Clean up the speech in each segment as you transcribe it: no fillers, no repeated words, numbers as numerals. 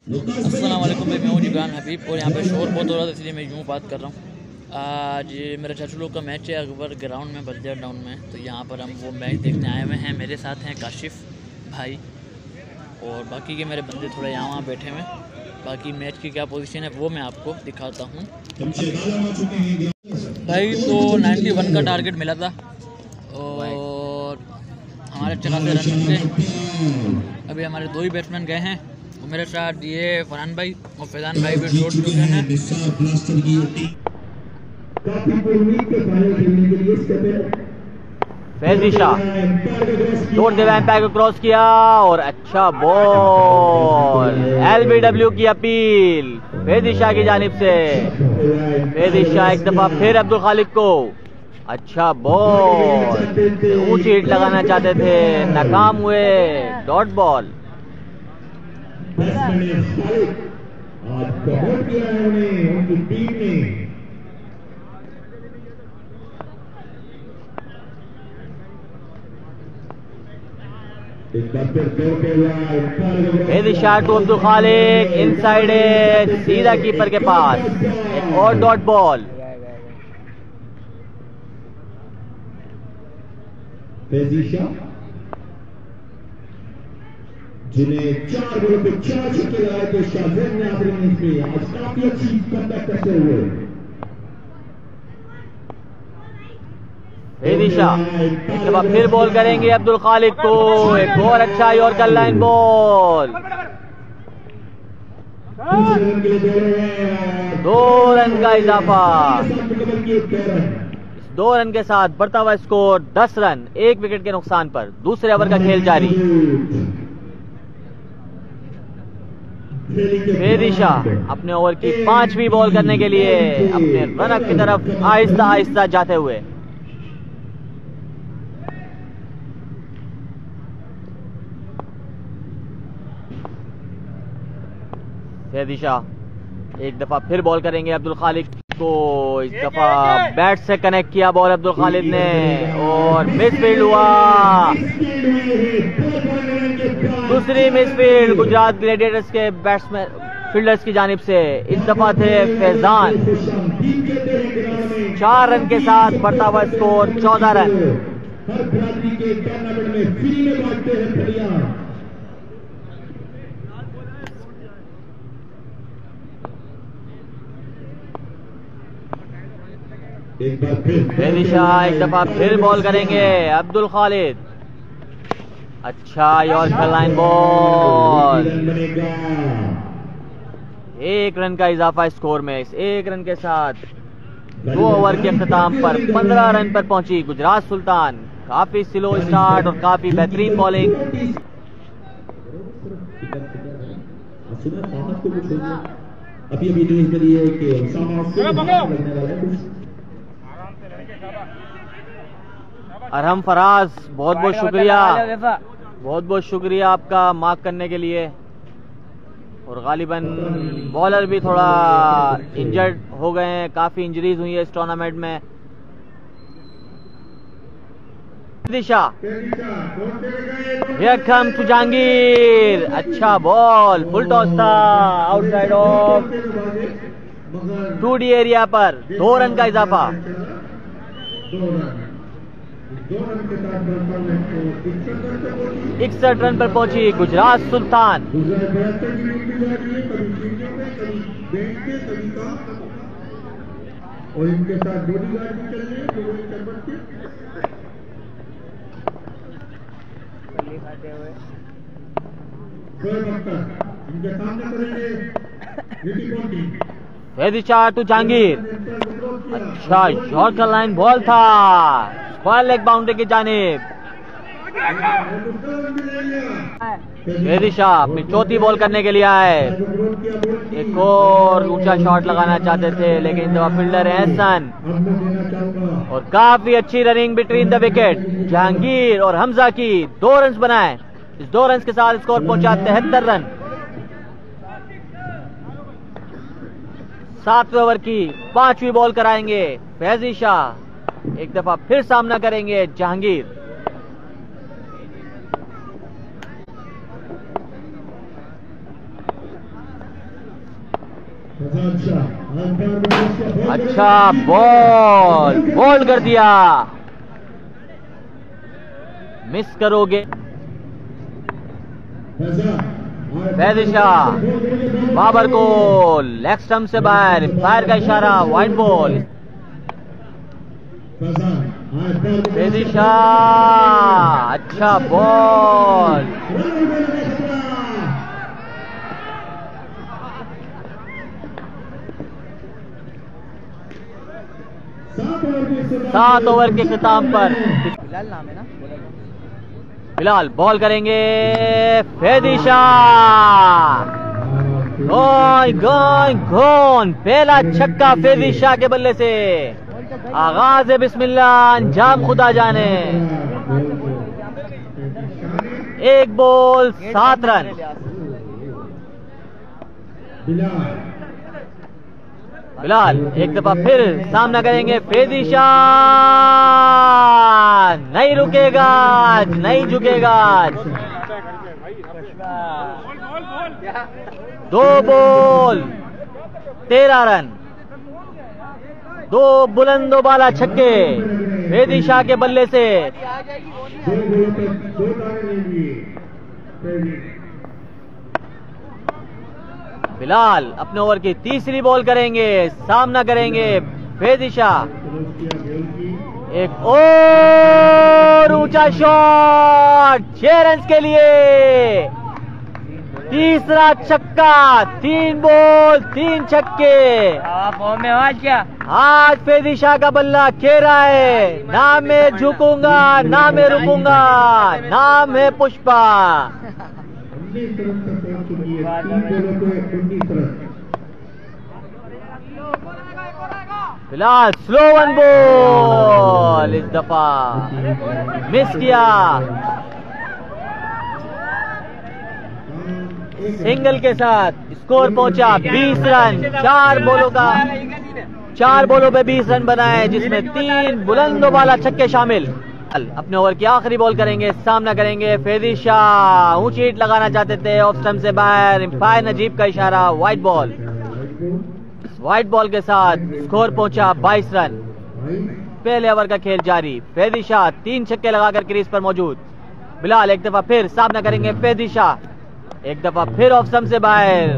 अस्सलाम वालेकुम भाई, मैं हूं इमरान हबीब और यहाँ पे शोर बहुत हो रहा था इसलिए मैं यूँ बात कर रहा हूँ। आज मेरे चाचू लोग का मैच है अकबर ग्राउंड में, बल्दिया टाउन में। तो यहाँ पर हम वो मैच देखने आए हुए हैं। मेरे साथ हैं काशिफ भाई और बाकी के मेरे बंदे थोड़े यहाँ वहाँ बैठे हुए हैं। बाकी मैच की क्या पोजीशन है वो मैं आपको दिखाता हूँ भाई। तो 91 का टारगेट मिला था और हमारे अच्छा खासे रन थे। अभी हमारे 2 ही बैट्समैन गए हैं और मेरे साथ ये फरहान भाई और फैजान भाई भी छोड़ चुके हैं। फैजिशा जोर दे एम्पायर को क्रॉस किया और अच्छा बॉल। एलबीडब्ल्यू की अपील फैजिशा की जानिब से। फैजिशा एक दफा फिर अब्दुल खालिक को अच्छा बॉल, ऊंची हिट लगाना चाहते थे, नाकाम हुए, डॉट बॉल। हेदी shot to Abdul Khaliq, inside as, सीधा कीपर के पास, एक और डॉट बॉल। जिन्हें 4 बॉलों पे 4 छक्के लगाए थे शाहजेब ने आखिरी इनिंग्स में, आज काफी अच्छी कमबैक करते हुए। फैजिशा एक दफा फिर बॉल करेंगे अब्दुल खालिक को, एक और अच्छा यॉर्कर लाइन बॉल। 2 रन का इजाफा। 2 रन के साथ बढ़ता हुआ स्कोर 10 रन 1 विकेट के नुकसान पर। दूसरे ओवर का खेल जारी। फैजिशा अपने ओवर की 5वीं बॉल करने के लिए अपने रनअप की तरफ आहिस्ता आहिस्ता जाते हुए। फैजिशा एक दफा फिर बॉल करेंगे अब्दुल खालिक को। इस दफा बैट से कनेक्ट किया बॉल अब्दुल खालिद ने और मिसफील्ड हुआ। दूसरी मिसफील्ड गुजरात ग्लेडिएटर्स के बैट्समैन फील्डर्स की जानिब से। इस दफा थे फैजान। 4 रन के साथ बढ़ता हुआ स्कोर 14 रन। फैजिशा एक दफा फिर बॉल करेंगे अब्दुल खालिद। अच्छा यॉर्कर लाइन बॉल। 1 रन का इजाफा स्कोर में। इस 1 रन के साथ 2 ओवर के अख्ताम पर 15 रन पर पहुंची गुजरात सुल्तान। काफी स्लो स्टार्ट और काफी बेहतरीन बॉलिंग। अरहम फराज बहुत बहुत शुक्रिया, बहुत बहुत शुक्रिया आपका मार्क करने के लिए। और गालिबन बॉलर भी थोड़ा इंजर्ड हो गए हैं, काफी इंजरीज हुई है इस टूर्नामेंट में। दिशा हियर कम्स टू जहांगीर। अच्छा बॉल, फुल टॉस था आउटसाइड ऑफ 2D एरिया पर। 2 रन का इजाफा। 61 रन पर पहुंची गुजरात सुल्तान। और इनके साथ बॉडीगार्ड भी चल रहे हैं। इनके सामने करेंगे फैजिशा टू जहांगीर। अच्छा यॉर्कर लाइन बॉल था, स्क्वायर लेग बाउंड्री की जानिब। फैजिशा अपनी 4थी बॉल करने के लिए आए। एक और ऊंचा शॉट लगाना चाहते थे लेकिन दो फील्डर एहसन। और काफी अच्छी running between the wicket. Jahangir और हमजा की 2 रन बनाए। इस 2 रन के साथ स्कोर पहुंचा 73 रन। 7वें ओवर की 5वीं बॉल कराएंगे फैजिशा। एक दफा फिर सामना करेंगे जहांगीर। अच्छा बॉल, बोल्ड कर दिया, मिस करोगे। फैज़ शाह, बाबर को लेग स्टंप से बाहर, फायर का इशारा, वाइड बॉल। फैज़ शाह, अच्छा बॉल, सात ओवर के खिताब पर बिलाल नाम है ना, बिलाल बॉल करेंगे। फैज़ शाह, गोन, पहला छक्का फैज़ शाह के बल्ले से। आगाज है बिस्मिल्लाह, अंजाम खुदा जाने। एक बॉल 7 रन। बिलाल एक दफा फिर सामना करेंगे। फैज़ शाह नहीं रुकेगा, नहीं झुकेगा। 2 बॉल 13 रन, 2 बुलंदो बाला छक्के फैज़ शाह के बल्ले से। बिलाल अपने ओवर की तीसरी बॉल करेंगे, सामना करेंगे फैज़ शाह। एक और ऊंचा शॉट 6 रन के लिए। तीसरा छक्का, 3 बॉल 3 छक्के। फॉर्म में आज क्या, आज फैज़ शाह का बल्ला कह रहा है, ना मैं झुकूंगा, ना मैं रुकूंगा, नाम है पुष्पा। फिलहाल स्लो 1 बॉल, इस दफा मिस किया। सिंगल के साथ स्कोर पहुंचा 20 रन। 4 बॉलों पे 20 रन बनाए, जिसमें 3 बुलंदो वाला छक्के शामिल। अपने ओवर की आखिरी बॉल करेंगे, सामना करेंगे फैज़ शाह। ऊंची हिट लगाना चाहते थे, ऑफ स्टंप से बाहर, एम्पायर नजीब का इशारा, वाइड बॉल। वाइड बॉल के साथ स्कोर पहुंचा 22 रन। पहले ओवर का खेल जारी। फैज़ शाह 3 छक्के लगाकर क्रीज पर मौजूद। बिलाल एक दफा फिर सामना करेंगे फैज़ शाह, एक दफा फिर ऑफ स्टंप से बाहर,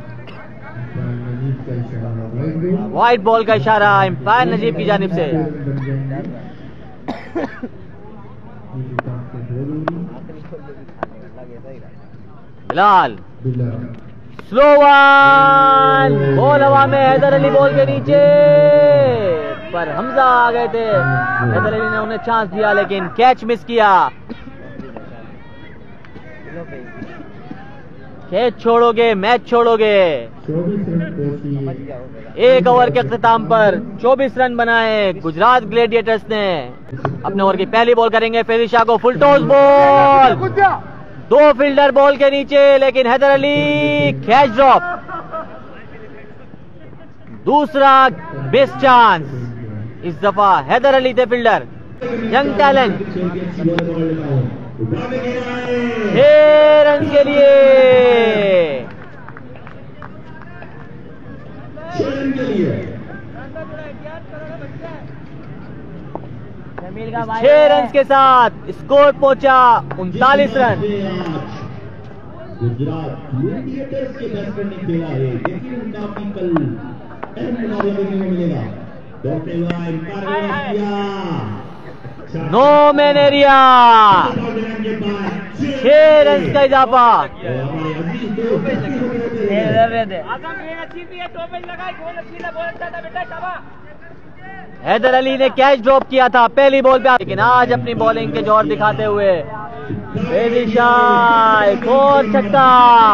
वाइड बॉल का इशारा एम्पायर नजीब की जानिब से। बिलाल स्लो 1 बॉल हवा में, हैदर अली बॉल के नीचे, पर हमजा आ गए थे। हैदर अली ने उन्हें चांस दिया लेकिन कैच मिस किया। कैच छोड़ोगे मैच छोड़ोगे। 1 ओवर के अख्ताम पर 24 रन बनाए गुजरात ग्लेडिएटर्स ने। अपने ओवर की पहली बॉल करेंगे फैज़ शाह को, full toss ball, 2 fielder ball के नीचे, लेकिन हैदर अली कैच ड्रॉप। दूसरा बेस्ट चांस, इस दफा हैदर अली थे फील्डर, यंग टैलेंट। 6 रन के लिए। 6 रन के साथ स्कोर पहुंचा 39 रन। गुजरात ग्लेडिएटर्स के बैट्समैन ने खेला है, लेकिन उनका भी कल अहम मुकाबला देखने को मिलेगा। नो मैन एरिया, 6 रन का इजाफा। हैदर अली ने कैच ड्रॉप किया था पहली बॉल पे, लेकिन आज अपनी बॉलिंग के जोर दिखाते हुए फैज़ शाह एक और छक्का।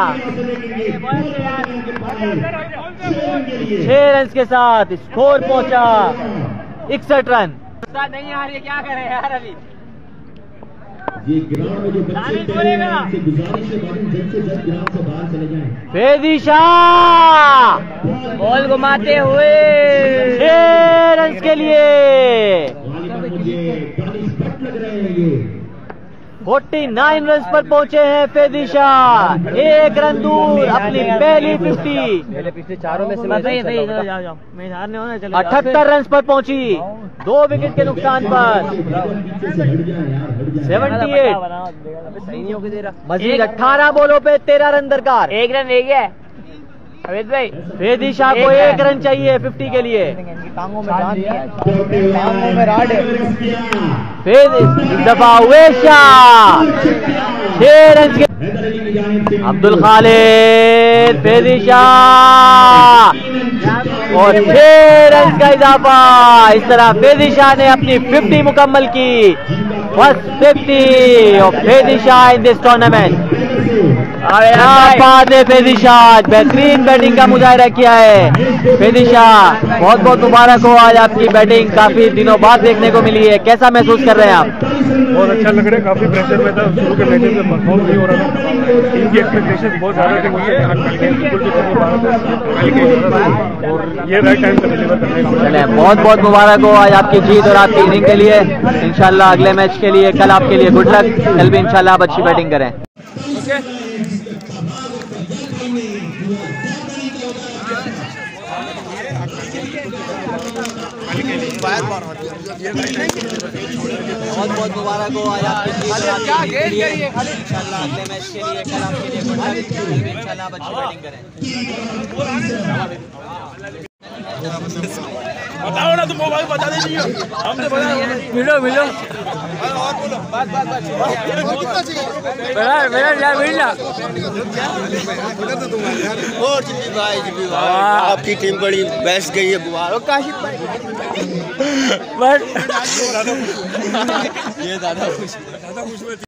6 रन के साथ स्कोर पहुंचा 61 रन। नहीं आ रही, क्या करें यार अली। ये ग्राउंड में जो बच्चे उनसे गुजारिश है जल्द से जल्द ग्राउंड से बाहर चले जाएं। फैज़ शाह बॉल घुमाते हुए 6 रन के लिए। मुझे 40 बट लग रहे हैं ये। 49 रन पर पहुंचे हैं फैदी शाह, 1 रन दूर अपनी पहली 50। मेरे पिछले चारों में से मैं सही जाओ मैं हारने होना चलो। 78 रन पर पहुंची, 2 विकेट के नुकसान पर 78। सही नहीं होके दे रहा। मजीद 18 बॉलों पे 13 रन दरकार। 1 रन रह गया अवैध भाई। फैदी शाह को 1 रन चाहिए 50 के लिए। टांगों में जान है, टांगों में राड है। इस दफा हुए शाह 6 रन के। अब्दुल खालिद, फैदी शाह और 6 रन का इजाफा। इस तरह फैदी शाह ने अपनी 50 मुकम्मल की, फर्स्ट 50 और फैदी शाह इन दिस टूर्नामेंट। फैदी शाह बेहतरीन बैटिंग का मुजाहिरा किया है। फैदी शाह बहुत बहुत मुबारक हो, आज आपकी बैटिंग काफी दिनों बाद देखने को मिली है। कैसा महसूस कर रहे हैं आप? बहुत अच्छा लग रहा है, काफी प्रेशर में था, शुरू के मैचेस में परफॉर्म नहीं हो रहा था, टीम की एक्सपेक्टेशन बहुत ज्यादा थी मुझसे, और ये राइट टाइम पर डिलीवर करने का। चले बहुत बहुत मुबारक हो आज आपकी जीत और आपकी इनिंग के लिए। इंशाल्लाह अगले मैच के लिए कल आपके लिए गुड लक, कल भी इंशाल्लाह आप अच्छी बैटिंग करें। बहुत बहुत मुबारक हो आज आपकी जीत और आपकी इनिंग के लिए। इंशाल्लाह अगले मैच के लिए कल आपके लिए गुड लक, कल भी इंशाल्लाह आप अच्छी बैटिंग करें। बताओ ना, तुम मोबाइल बता दीजिए, हमने बताया। मिलो मिलो आपकी टीम बड़ी बेस्ट गई है बुआर और काशिफ भाई। ये ज्यादा खुश